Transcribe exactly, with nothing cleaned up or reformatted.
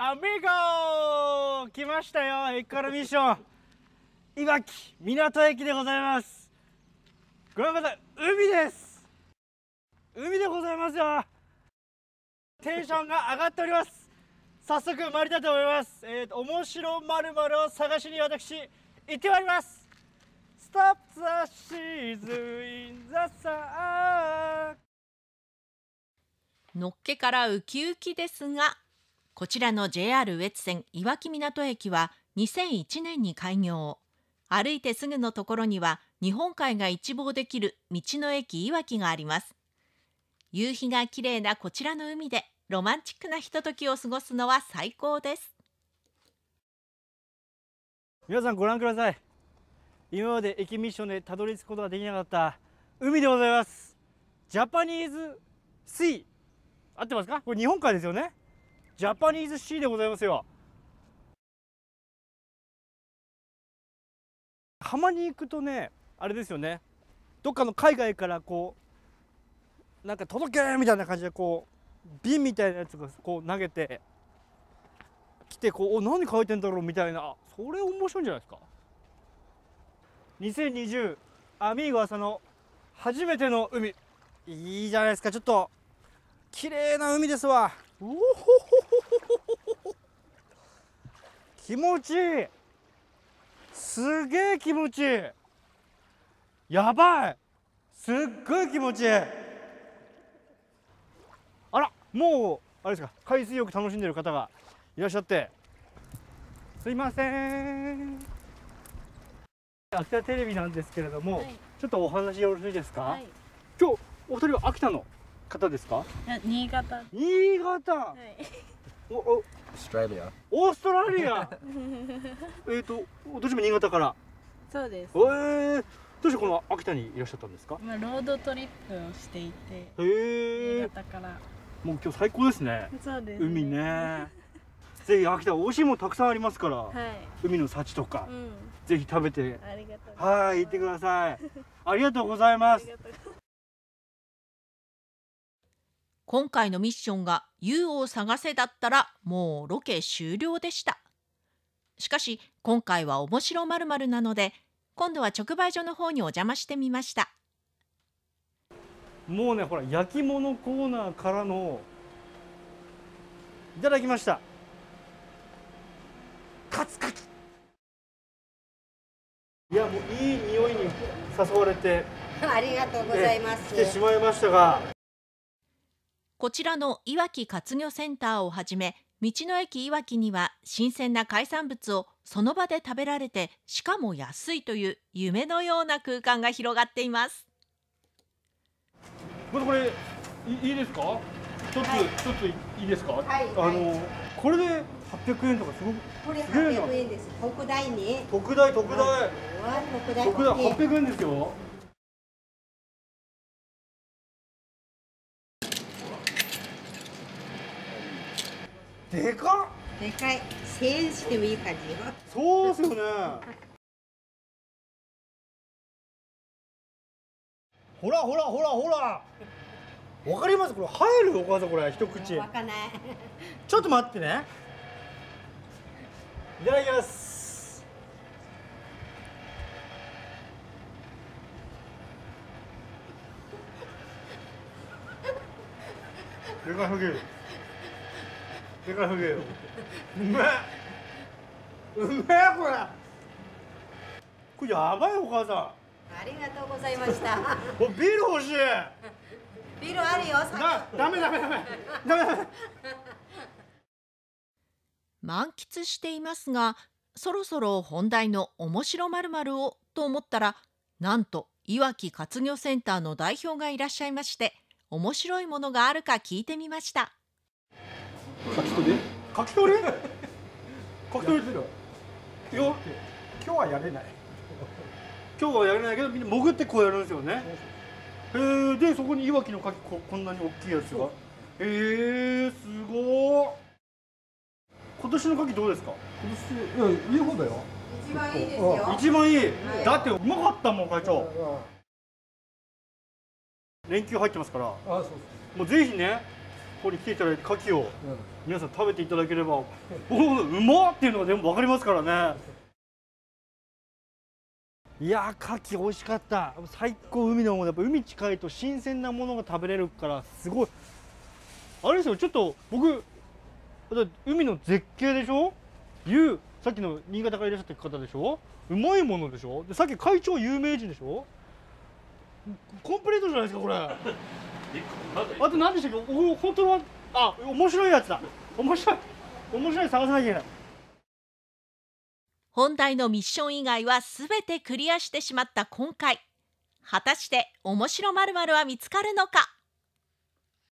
アミゴ来ましたよ。駅からミッションいわき港駅でございます。ご覧ください、海です。海でございますよ。テンションが上がっております。早速参りたいと思います。えーと面白まるまるを探しに私行ってまいります。Stop the season in the sun。 のっけからウキウキですが、こちらの ジェイアール 羽越線いわき港駅はにせんいちねんに開業。歩いてすぐのところには日本海が一望できる道の駅いわきがあります。夕日が綺麗なこちらの海でロマンチックなひとときを過ごすのは最高です。 皆さんご覧ください。今まで駅ミッションでたどり着くことができなかった海でございます。ジャパニーズシー、合ってますか？これ日本海ですよね。ジャパニーズシーでございますよ。浜に行くとね、あれですよね、どっかの海外からこうなんか届けみたいな感じでこう瓶みたいなやつがこう投げて来て、こうお何書いてんだろうみたいな、それ面白いんじゃないですか。にせんにじゅうアミーゴ朝の初めての海、いいじゃないですか。ちょっと綺麗な海ですわ。うおほほほほ、気持ちいい。すげえ気持ちいい。やばい、すっごい気持ちいい。あら、もうあれですか、海水浴楽しんでる方がいらっしゃって、すいません。秋田テレビなんですけれども、はい、ちょっとお話よろしいですか？はい、今日お二人は秋田の方ですか？ いや、新潟。 新潟。はい、おお、オーストラリア。オーストラリア。えっと、どっちも新潟から。 そうです。 ええー、どうしてこの秋田にいらっしゃったんですか？ まあ、ロードトリップをしていて。へえ。 新潟から。 もう今日最高ですね。 そうですね。 海ね。ぜひ秋田美味しいものたくさんありますから。はい、海の幸とか、うん、ぜひ食べて。 ありがとう。 はい、行ってください。ありがとうございます。 今回のミッションが ユー を探せだったらもうロケ終了でした。しかし今回は面白まるまるなので、今度は直売所の方にお邪魔してみました。 もうね、ほら焼き物コーナーからのいただきました。カツカツ。いや、もういい匂いに誘われてありがとうございます。 来てしまいましたが、 こちらのいわき活魚センターをはじめ、道の駅いわきには新鮮な海産物をその場で食べられて、しかも安いという夢のような空間が広がっています。 これこれいいですか？一つ、はい、一ついいですか？はい、あの、はい、これではっぴゃくえんとかすごく。 これはっぴゃくえんです。特大ね。 特大特大。 はい、特大。 特大はっぴゃくえんですよ。でかっ。 でかい。せんえんしてもいい感じよ。 そうですよね。ほらほらほらほら。わかります？これ入る？お母さんこれ一口。 わかんない。 ちょっと待ってね。いただきます。でかすぎる。でかすぎる。うめえ。うめえこれ。これやばいお母さん。 ありがとうございました。 ビール欲しい。 ビールあるよ。 だ、ダメダメダメ。ダメダメ。 満喫していますが、そろそろ本題の面白まるまるをと思ったら、なんといわき活魚センターの代表がいらっしゃいまして、面白いものがあるか聞いてみました。 書き取り？書き取り？書き取り？いや、 今日はやれない。 今日はやれないけど、みんな潜ってこうやるんですよね。へえ、でそこにいわきの牡蠣 こ, こんなに大きいやつが。へえ、すごい。今年の牡蠣どうですか？ 今年いやいい方だよ。 一番いいですよ。 一番いい。はい、だってうまかったもん会長。連休入ってますから。あ、そうです。もうぜひね、 ここに来ていただいて牡蠣をうん皆さん食べていただければ僕もうまっっていうのがでも分かりますからね。いやー牡蠣美味しかった。最高。海のものやっぱ海近いと新鮮なものが食べれるからすごい。あれですよ、ちょっと僕だって海の絶景でしょ、ゆうさっきの新潟からいらっしゃった方でしょ、うまいものでしょ、でさっき会長有名人でしょ、コンプリートじゃないですかこれ。あと何でしたっけ、お本当はあ面白いやつだ、面白い面白い探さなきゃいけない。 本題のミッション以外はすべてクリアしてしまった今回、果たして面白〇〇は見つかるのか。